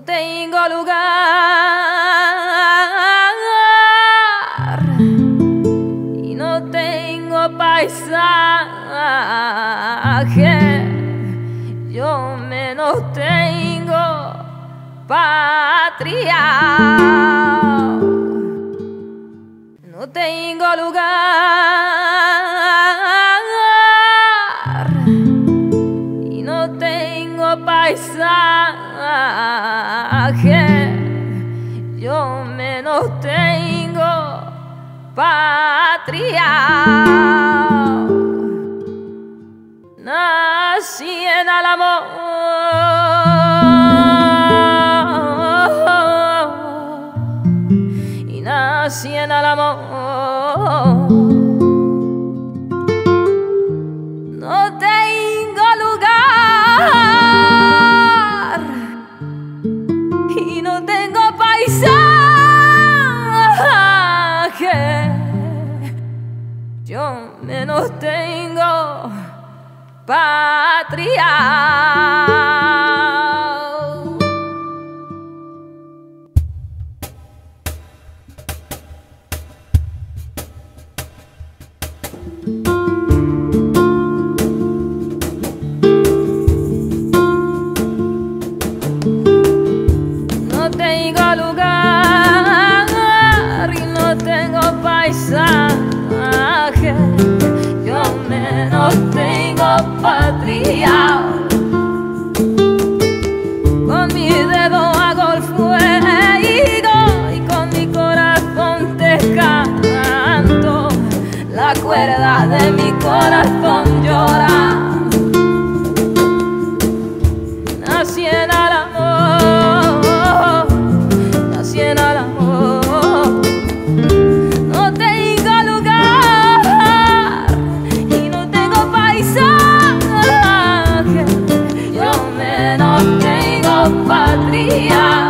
tengo lugar y no tengo paisaje, yo menos tengo patria. No tengo lugar y no tengo paisaje, yo menos tengo patria. Nací en Álamo y nací en Álamo. No tengo lugar y no tengo paisaje, yo menos tengo patria. No tengo lugar y no tengo paisaje, yo menos tengo patria. Con mi dedo hago el fuego y con mi corazón te canto. La cuerda de mi corazón llora. Nací en Álamo, nací en Álamo. No tengo lugar y no tengo paisaje, yo menos tengo patria.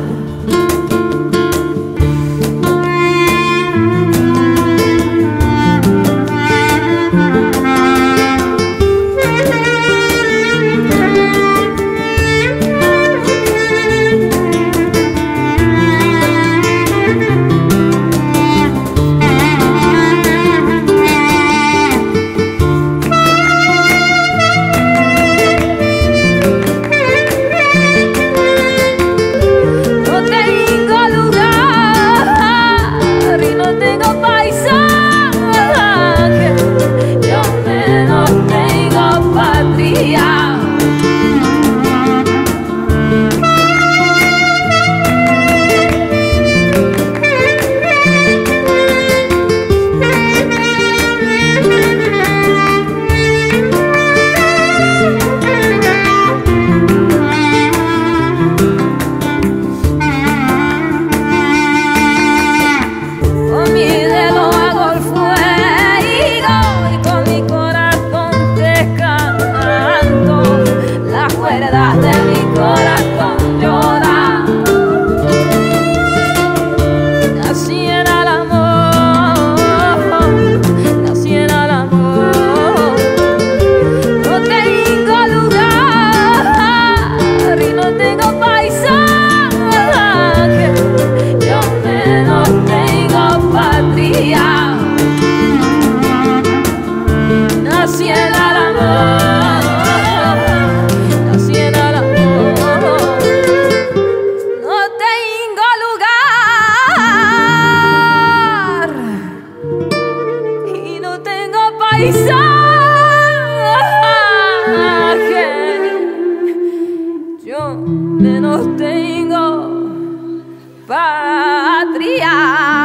Nací en Álamo, nací en Álamo. No tengo lugar y no tengo paisaje, yo menos tengo patria.